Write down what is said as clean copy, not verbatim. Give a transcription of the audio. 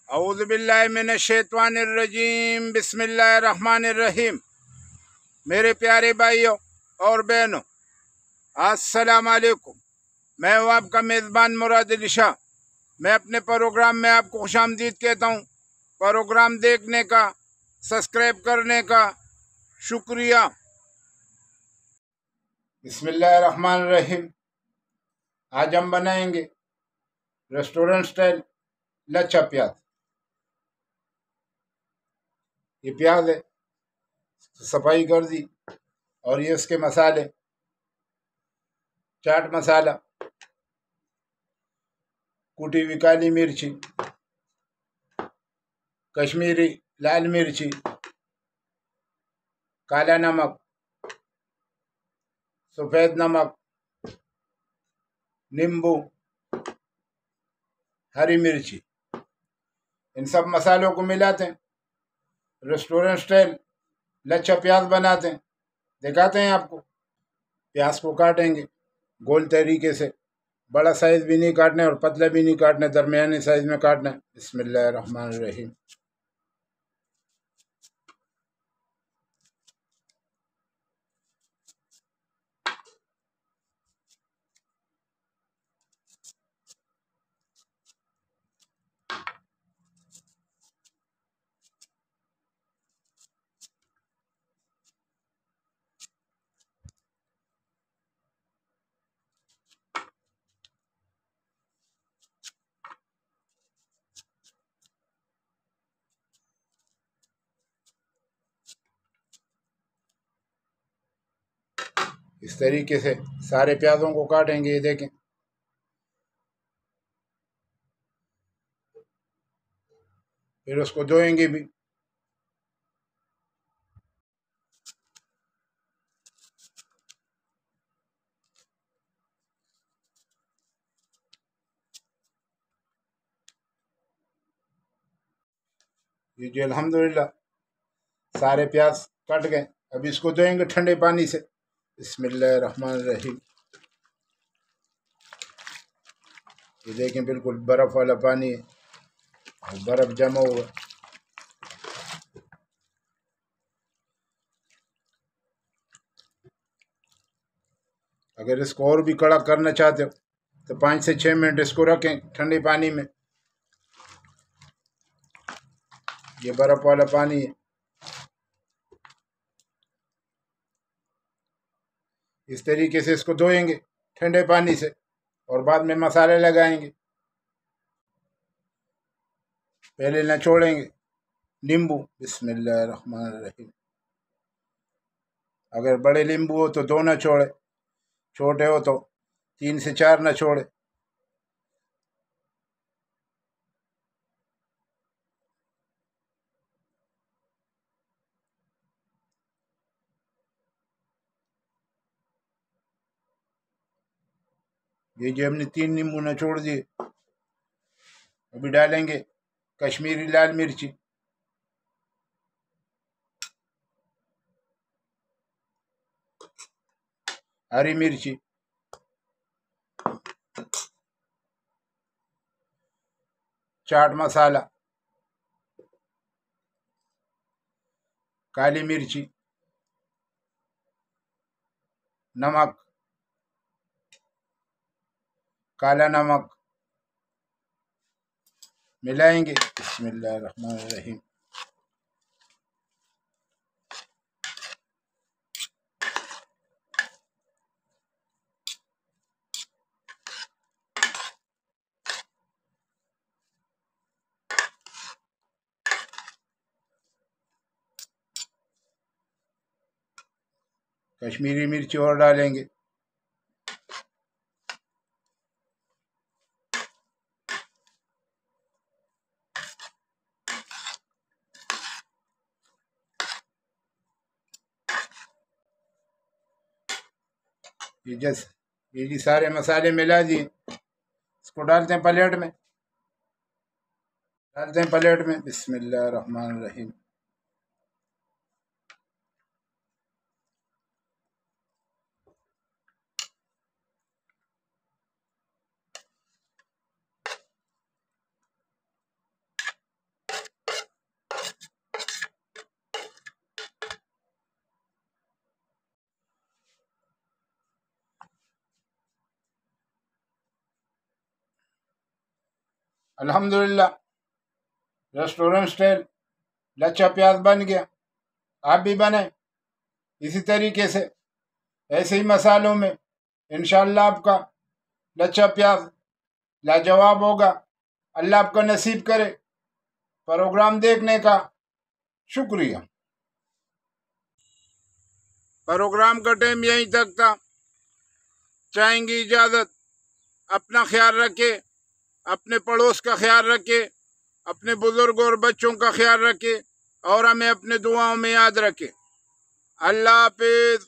औज़ु बिल्लाहि मिनश शैतानिर रजीम बिस्मिल्लाहिर रहमानिर रहीम। मेरे प्यारे भाइयों और बहनों, अस्सलाम वालेकुम। मैं हूँ आपका मेज़बान मुराद अली शाह। मैं अपने प्रोग्राम में आपको खुशामदीद कहता हूँ। प्रोग्राम देखने का, सब्सक्राइब करने का शुक्रिया। बिस्मिल्लाहिर रहमानिर रहीम। आज हम बनाएंगे रेस्टोरेंट स्टाइल लच्छा प्याज। ये प्याज है, सफाई कर दी। और ये इसके मसाले: चाट मसाला, कुटी हुई काली मिर्ची, कश्मीरी लाल मिर्ची, काला नमक, सफ़ेद नमक, नींबू, हरी मिर्ची। इन सब मसालों को मिलाते हैं, रेस्टोरेंट स्टाइल लच्छा प्याज बनाते हैं। दिखाते हैं आपको। प्याज को काटेंगे गोल तरीके से। बड़ा साइज भी नहीं काटना है और पतला भी नहीं काटना है, दरमियानी साइज में काटना है। बिस्मिल्लाहिर रहमानिर रहीम। इस तरीके से सारे प्याजों को काटेंगे। ये देखें, फिर उसको धोएंगे भी। ये जो अल्हम्दुलिल्लाह सारे प्याज कट गए। अब इसको धोएंगे ठंडे पानी से। बिस्मिल्लाहिर रहमानिर रहीम। ये देखें, बिल्कुल बर्फ वाला पानी है और बर्फ जमा हुआ। अगर इसको और भी कड़ा करना चाहते हो तो 5 से 6 मिनट इसको रखें ठंडे पानी में। ये बर्फ वाला पानी है। इस तरीके से इसको धोएंगे ठंडे पानी से और बाद में मसाले लगाएंगे। पहले निचोड़ेंगे नींबू। बिस्मिल्लाहिर्रहमानिर्रहीम। अगर बड़े नींबू हो तो 2 निचोड़े, छोटे हो तो 3 से 4 निचोड़े। ये जो हमने 3 नींबू निचोड़ दिए, अभी डालेंगे कश्मीरी लाल मिर्ची, हरी मिर्ची, चाट मसाला, काली मिर्ची, नमक, काला नमक मिलाएंगे। बिस्मिल्लाहिर्रहमानिर्रहीम। कश्मीरी मिर्ची और डालेंगे। ये जी सारे मसाले मिला दिए। इसको डालते हैं प्लेट में। बिस्मिल्लाहिर्रहमानिर्रहीम। अल्हम्दुलिल्लाह रेस्टोरेंट स्टाइल लच्छा प्याज बन गया। आप भी बने इसी तरीके से, ऐसे ही मसालों में इंशाअल्लाह आपका लच्छा प्याज लाजवाब होगा। अल्लाह आपका नसीब करे। प्रोग्राम देखने का शुक्रिया। प्रोग्राम का टाइम यहीं तक था। चाहेंगी इजाज़त। अपना ख्याल रखे, अपने पड़ोस का ख्याल रखे, अपने बुजुर्ग और बच्चों का ख्याल रखे और हमें अपने दुआओं में याद रखे। अल्लाह हाफिज।